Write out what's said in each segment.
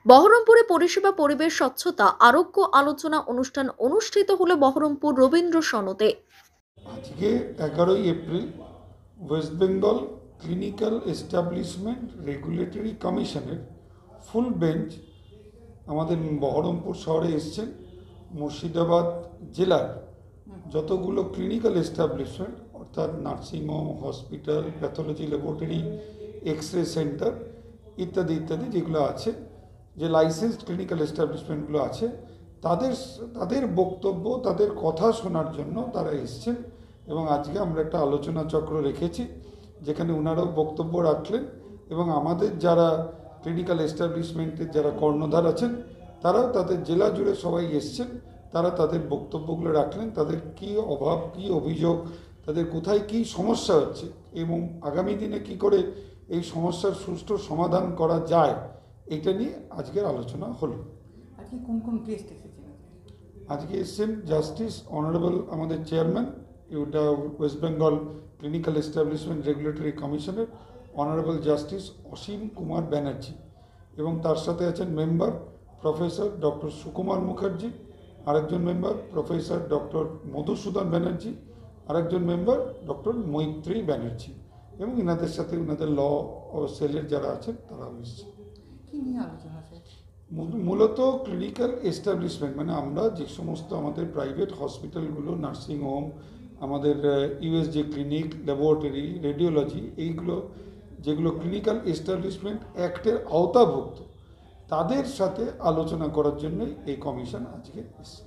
বহরমপুরে পরিষেবা পরিবেশ স্বচ্ছতা আরোগ্য আলোচনা অনুষ্ঠান অনুষ্ঠিত হলো বহরমপুর রবীন্দ্র সনদে। আজকে 11 April West Bengal clinical establishment regulatory কমিশনের ফুল বেঞ্চ আমাদের বহরমপুর শহরে এসছেন। মুর্শিদাবাদ জেলার যতগুলো ক্লিনিক্যাল এস্টাবলিশমেন্ট অর্থাৎ nursing home, hospital, pathology laboratory, x-ray centre ইত্যাদি ইত্যাদি যেগুলো আছে, যে লাইসেন্সড ক্লিনিক্যাল এস্টাবলিশমেন্টগুলো আছে, তাদের বক্তব্য, তাদের কথা শোনার জন্য তারা এসছেন। এবং আজকে আমরা একটা আলোচনা চক্র রেখেছি যেখানে ওনারাও বক্তব্য রাখলেন এবং আমাদের যারা ক্লিনিক্যাল এস্টাবলিশমেন্টের যারা কর্ণধার আছেন তারাও তাদের জেলা জুড়ে সবাই এসছেন। তারা তাদের বক্তব্যগুলো রাখলেন, তাদের কি অভাব, কি অভিযোগ, তাদের কোথায় কি সমস্যা হচ্ছে এবং আগামী দিনে কি করে এই সমস্যার সুষ্ঠু সমাধান করা যায়, এটা নিয়ে আজকের আলোচনা হলো। আজকে কোন কোন গেস্ট এসেছেন? আজকে এসছেন জাস্টিস অনারেবল আমাদের chairman West Bengal clinical establishment regulatory কমিশনের অনারেবল জাস্টিস অসীম কুমার ব্যানার্জি, এবং তার সাথে আছেন member professor doctor Sukumar Mukherjee, আরেকজন member professor doctor Madhusudan Banerjee, আরেকজন মেম্বার ডক্টর মৈত্রী ব্যানার্জি, এবং এনাদের সাথে ওনাদের ল সেলের যারা আছেন তারাও এসছে। কি নিয়ে আলোচনা আছে? মূলত ক্লিনিক্যাল এস্টাবলিশমেন্ট মানে আমরা যে সমস্ত আমাদের প্রাইভেট হসপিটালগুলো, নার্সিংহোম, আমাদের ইউএসজি ক্লিনিক, ল্যাবরেটরি, রেডিওলজি, এইগুলো যেগুলো ক্লিনিক্যাল এস্টাবলিশমেন্ট অ্যাক্টের আওতাভুক্ত, তাদের সাথে আলোচনা করার জন্যই এই কমিশন আজকে এসেছে।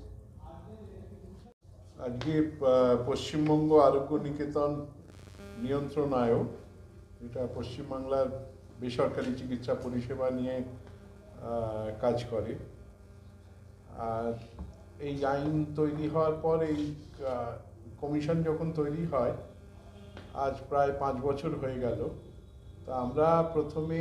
আজকে পশ্চিমবঙ্গ আরোগ্য নিকেতন নিয়ন্ত্রণ আয়োগ, এটা পশ্চিমবাংলার বেসরকারি চিকিৎসা পরিষেবা নিয়ে কাজ করে। আর এই আইন তৈরি হওয়ার পর এই কমিশন যখন তৈরি হয়, আজ প্রায় 5 বছর হয়ে গেল। তা আমরা প্রথমে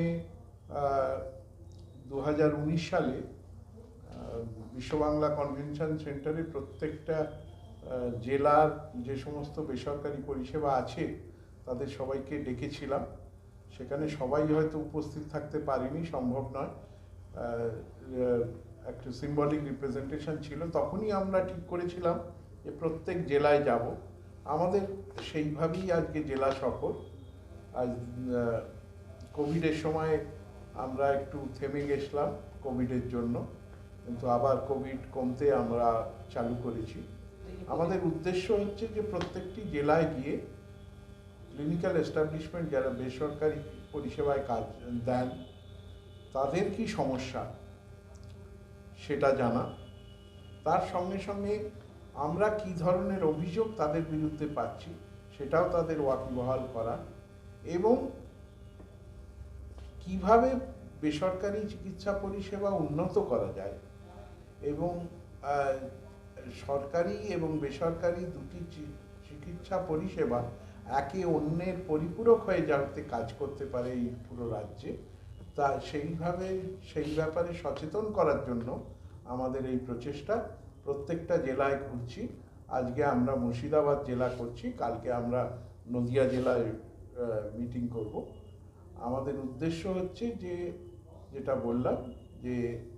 2019 সালে বিশ্ব বাংলা কনভেনশন সেন্টারে প্রত্যেকটা জেলার যে সমস্ত বেসরকারি পরিষেবা আছে তাদের সবাইকে ডেকেছিলাম। সেখানে সবাই হয়তো উপস্থিত থাকতে পারেনি, সম্ভব নয়, একটা সিম্বলিক রিপ্রেজেন্টেশন ছিল। তখনই আমরা ঠিক করেছিলাম যে প্রত্যেক জেলায় যাব। আমাদের সেইভাবেই আজকে জেলা সফর। আজ কোভিডের সময় আমরা একটু থেমে গেছিলাম কোভিডের জন্য, কিন্তু আবার কোভিড কমতে আমরা চালু করেছি। আমাদের উদ্দেশ্য হচ্ছে যে প্রত্যেকটি জেলায় গিয়ে ক্লিনিক্যাল এস্টাবলিশমেন্ট যারা বেসরকারি পরিষেবায় কাজ দেন তাদের কি সমস্যা সেটা জানা, তার সঙ্গে সঙ্গে আমরা কি ধরনের অভিযোগ তাদের বিরুদ্ধে পাচ্ছি সেটাও তাদের ওয়াকিবহাল করা, এবং কিভাবে বেসরকারি চিকিৎসা পরিষেবা উন্নত করা যায় এবং সরকারি এবং বেসরকারি দুটি চিকিৎসা পরিষেবা একে অন্যের পরিপূরক হয়ে যাতে কাজ করতে পারে এই পুরো রাজ্যে, তা সেই ব্যাপারে সচেতন করার জন্য আমাদের এই প্রচেষ্টা। প্রত্যেকটা জেলায় ঘুরছি। আজকে আমরা মুর্শিদাবাদ জেলা করছি, কালকে আমরা নদিয়া জেলায় মিটিং করব। আমাদের উদ্দেশ্য হচ্ছে যেটা বললাম, যে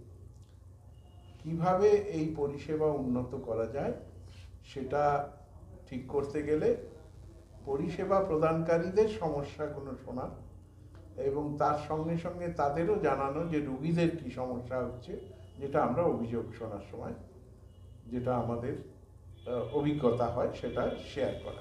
কিভাবে এই পরিষেবা উন্নত করা যায় সেটা ঠিক করতে গেলে পরিষেবা প্রদানকারীদের সমস্যাগুলো শোনা এবং তার সঙ্গে সঙ্গে তাদেরও জানানো যে রোগীদের কি সমস্যা হচ্ছে, যেটা আমরা অভিযোগ শোনার সময় যেটা আমাদের অভিজ্ঞতা হয় সেটা শেয়ার করা।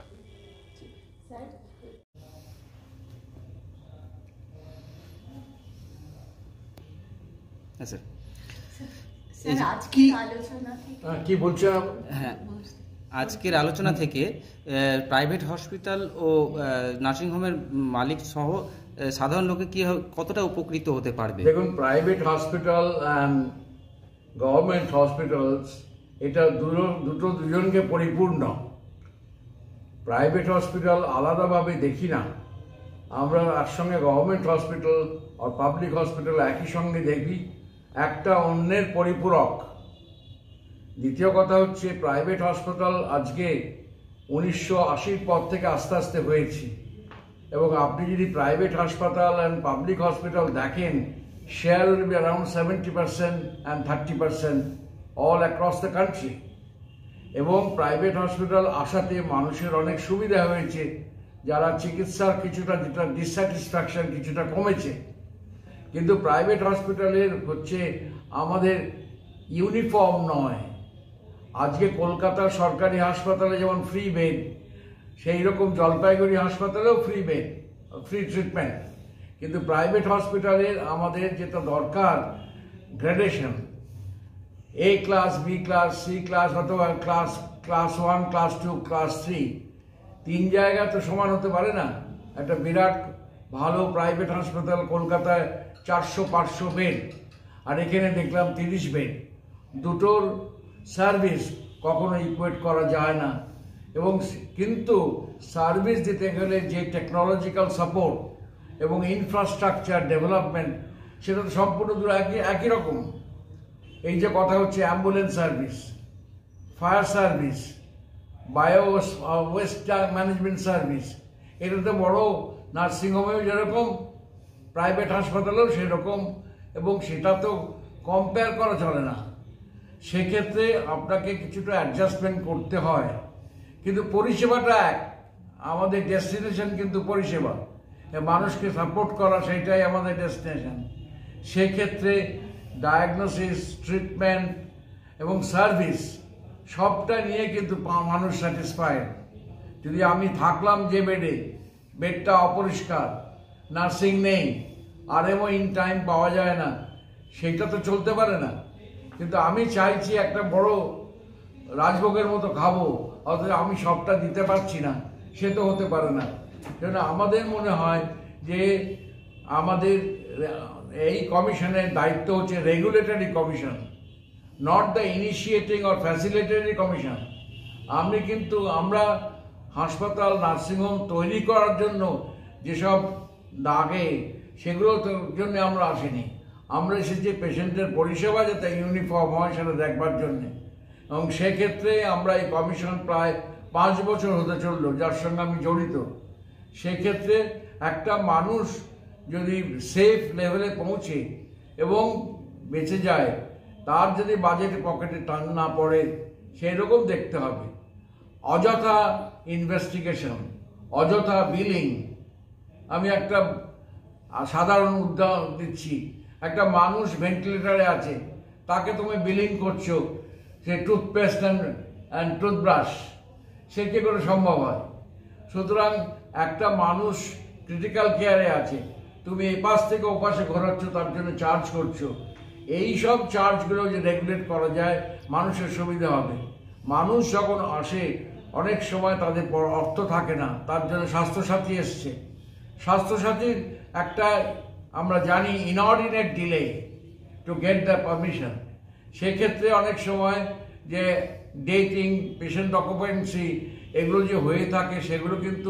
কি বলছিলাম? হ্যাঁ, আজকের আলোচনা থেকে প্রাইভেট হসপিটাল ও নার্সিংহোমের মালিক সহ সাধারণ লোকে কি কতটা উপকৃত হতে পারবে? দেখুন, private hospital and government hospitals এটা দুজনকে পরিপূর্ণ। প্রাইভেট হসপিটাল আলাদাভাবে দেখি না আমরা, একসঙ্গে গভর্নমেন্ট হসপিটাল আর পাবলিক হসপিটাল একই সঙ্গে দেখি, একটা অন্যের পরিপূরক। দ্বিতীয় কথা হচ্ছে প্রাইভেট হসপিটাল আজকে 1980 পর থেকে আস্তে আস্তে হয়েছে, এবং আপনি যদি প্রাইভেট হাসপাতাল অ্যান্ড পাবলিক হসপিটাল দেখেন share will be around 70% and 30% all across the country. এবং প্রাইভেট হসপিটাল আসাতে মানুষের অনেক সুবিধা হয়েছে, যারা চিকিৎসার কিছুটা যেটা ডিসস্যাটিসফ্যাকশন কিছুটা কমেছে। কিন্তু প্রাইভেট হসপিটালের হচ্ছে আমাদের ইউনিফর্ম নয়। আজকে কলকাতার সরকারি হাসপাতালে যেমন ফ্রি বেড, সেই রকম জলপাইগুড়ি হাসপাতালেও ফ্রি বেড, ফ্রি ট্রিটমেন্ট। কিন্তু প্রাইভেট হসপিটালের আমাদের যেটা দরকার gradation, A class, B class, C class, অথবা ক্লাস 1, ক্লাস 2, ক্লাস 3, 3 জায়গা তো সমান হতে পারে না। একটা বিরাট ভালো প্রাইভেট হাসপাতাল কলকাতায় 400-500 বেড, আর এখানে দেখলাম 30 বেড। দুটোর সার্ভিস কখনো ইকুয়েট করা যায় না। এবং কিন্তু সার্ভিস দিতে গেলে যে টেকনোলজিক্যাল সাপোর্ট এবং ইনফ্রাস্ট্রাকচার ডেভেলপমেন্ট, সেটা তো সম্পূর্ণ একই রকম। এই যে কথা হচ্ছে ambulance service, fire service, bio waste management service, এটা তো বড় নার্সিংহোমেও যেরকম প্রাইভেট হাসপাতালেও সেরকম, এবং সেটা তো কম্পেয়ার করা চলে না। সেক্ষেত্রে আপনাকে কিছুটা অ্যাডজাস্টমেন্ট করতে হয়, কিন্তু পরিষেবাটা এক। আমাদের ডেস্টিনেশন কিন্তু পরিষেবা, মানুষকে সাপোর্ট করা, সেটাই আমাদের ডেস্টিনেশন। সেক্ষেত্রে ডায়াগনোসিস, ট্রিটমেন্ট এবং সার্ভিস সবটা নিয়ে কিন্তু মানুষ স্যাটিসফাইড। যদি আমি থাকলাম যে বেডে, বেডটা অপরিষ্কার, নার্সিং নেই, আরএমও ইন টাইম পাওয়া যায় না, সেইটা তো চলতে পারে না। কিন্তু আমি চাইছি একটা বড় রাজভোগের মতো খাবো, অথচ আমি সবটা দিতে পারছি না, সে তো হতে পারে না। কারণ আমাদের মনে হয় যে আমাদের এই কমিশনের দায়িত্ব হচ্ছে regulatory commission, not the initiating or facilitatory commission. আমরা হাসপাতাল, নার্সিংহোম তৈরি করার জন্য যেসব দাগে, সেগুলোর জন্য আমরা আসিনি। আমরা এসেছি পেশেন্টের পরিষেবা যাতে ইউনিফর্ম হয় সেটা দেখবার জন্যে। এবং সেক্ষেত্রে আমরা এই কমিশন প্রায় 5 বছর হতে চললো, যার সঙ্গে আমি জড়িত। সেক্ষেত্রে একটা মানুষ যদি সেফ লেভেলে পৌঁছে এবং বেঁচে যায়, তার যদি বাজেটে পকেটে টান না পড়ে, সেই রকম দেখতে হবে। অযথা ইনভেস্টিগেশন, অযথা বিলিং। আমি একটা সাধারণ উদাহরণ দিচ্ছি। একটা মানুষ ভেন্টিলেটারে আছে, তাকে তুমি বিলিং করছো সে টুথপেস্ট অ্যান্ড টুথব্রাশ, সে কি করে সম্ভব হয়? সুতরাং একটা মানুষ ক্রিটিক্যাল কেয়ারে আছে, তুমি এই পাশ থেকে ও পাশে ঘোরাচ্ছ, তার জন্য চার্জ করছো। এই সব চার্জগুলো যে রেগুলেট করা যায়, মানুষের সুবিধা হবে। মানুষ যখন আসে, অনেক সময় তাদের অর্থ থাকে না, তার জন্য স্বাস্থ্যসাথী এসছে। স্বাস্থ্যসাথীর একটা আমরা জানি inordinate delay to get the permission. সেক্ষেত্রে অনেক সময় যে ডেটিং, পেশেন্ট অকুপেন্সি, এগুলো যে হয়ে থাকে, সেগুলো কিন্তু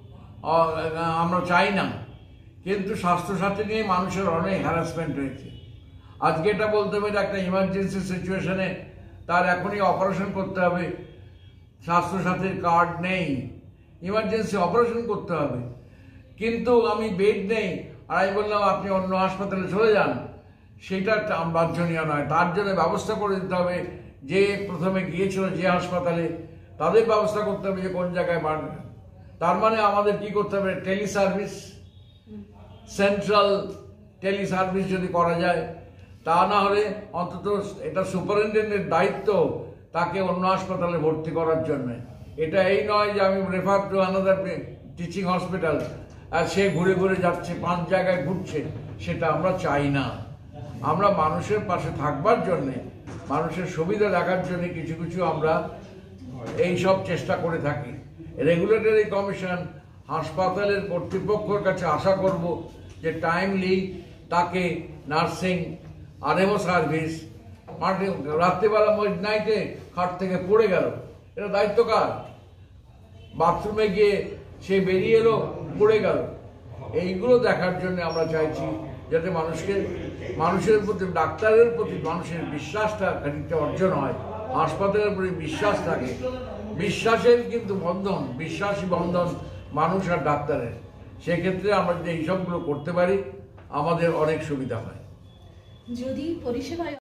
আমরা চাই না। কিন্তু স্বাস্থ্যসাথী নিয়ে মানুষের অনেক হ্যারাসমেন্ট হয়েছে। আজকে এটা বলতে পারি, একটা ইমার্জেন্সি সিচুয়েশনে তার এখনই অপারেশন করতে হবে, স্বাস্থ্যসাথীর কার্ড নেই, ইমার্জেন্সি অপারেশন করতে হবে, কিন্তু আমি বেড নেই, আর আমি বললাম আপনি অন্য হাসপাতালে চলে যান, সেটা বাঞ্ছনীয় নয়। তার জন্য ব্যবস্থা করে দিতে হবে। যে প্রথমে গিয়েছিল যে হাসপাতালে, তাদের ব্যবস্থা করতে হবে যে কোন জায়গায় বাড়বে। তার মানে আমাদের কি করতে হবে? Tele service, central tele service যদি করা যায়। তা না হলে অন্তত এটা সুপারিনটেন্ডেন্টের দায়িত্ব তাকে অন্য হাসপাতালে ভর্তি করার জন্য। এটা এই নয় যে আমি refer to another teaching hospital, আর সে ঘুরে ঘুরে যাচ্ছে, 5 জায়গায় ঘুরছে। সেটা আমরা চাই না। আমরা মানুষের পাশে থাকবার জন্যে, মানুষের সুবিধা দেখার জন্য কিছু কিছু আমরা এই সব চেষ্টা করে থাকি। রেগুলেটরি কমিশন হাসপাতালের কর্তৃপক্ষের কাছে আশা করব যে টাইমলি তাকে নার্সিং, আরএমও সার্ভিস, রাত্রিবেলা মিড নাইটে খাট থেকে পড়ে গেল, এটা দায়িত্ব কার? বাথরুমে গিয়ে সে বেরিয়ে এলো, পড়ে গেল। এইগুলো দেখার জন্য আমরা চাইছি যাতে মানুষের প্রতি, ডাক্তারের প্রতি মানুষের বিশ্বাসটা খানিকটা অর্জন হয়, হাসপাতালের প্রতি বিশ্বাস থাকে। বিশ্বাসের কিন্তু বন্ধন, বিশ্বাসী বন্ধন মানুষ আর ডাক্তারের। সেক্ষেত্রে আমরা যদি এইসবগুলো করতে পারি, আমাদের অনেক সুবিধা হয়। যদি পরিষেবায়